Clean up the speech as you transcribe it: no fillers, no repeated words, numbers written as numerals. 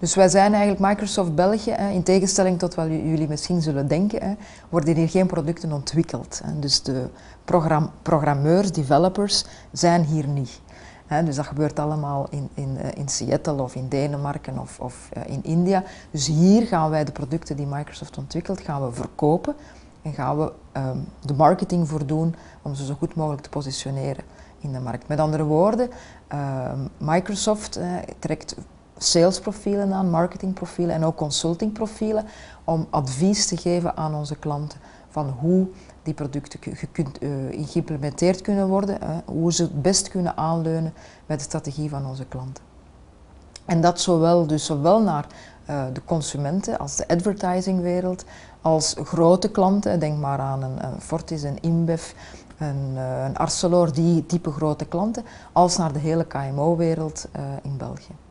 Dus wij zijn eigenlijk Microsoft België, in tegenstelling tot wat jullie misschien zullen denken, worden hier geen producten ontwikkeld. Dus de programmeurs, developers, zijn hier niet. Dus dat gebeurt allemaal in Seattle of in Denemarken of in India. Dus hier gaan wij de producten die Microsoft ontwikkelt, gaan we verkopen en gaan we de marketing voor doen om ze zo goed mogelijk te positioneren in de markt. Met andere woorden, Microsoft trekt salesprofielen aan, marketingprofielen en ook consultingprofielen om advies te geven aan onze klanten van hoe die producten geïmplementeerd kunnen worden, hoe ze het best kunnen aanleunen bij de strategie van onze klanten. En dat zowel naar de consumenten als de advertisingwereld, als grote klanten, denk maar aan een Fortis, een InBev, een Arcelor, die type grote klanten, als naar de hele KMO-wereld in België.